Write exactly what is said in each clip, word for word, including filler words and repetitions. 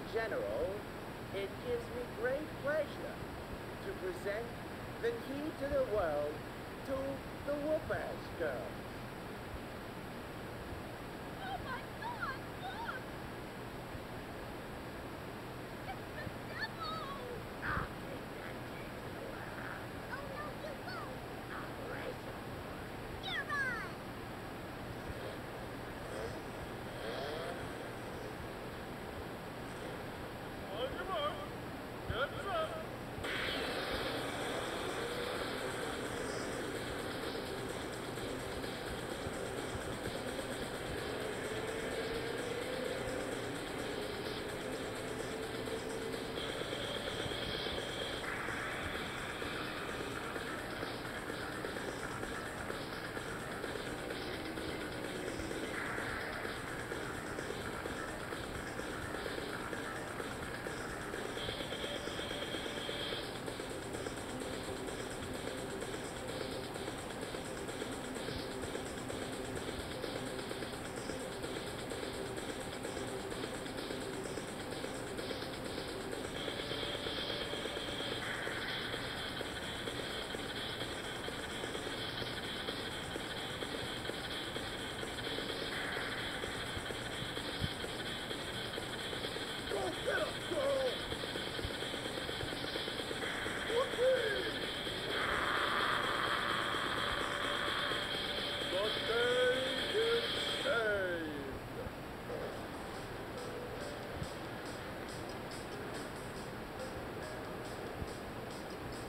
general, it gives me great pleasure to present the key to the world to the Whoopass girls. Oh my God, look! It's the devil! I'll take that key to the world. Oh no, you won't! I'll race you. You're mine! On your mark. Get set.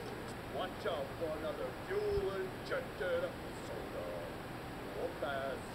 Watch out for another fuel-injected soda. Whoopass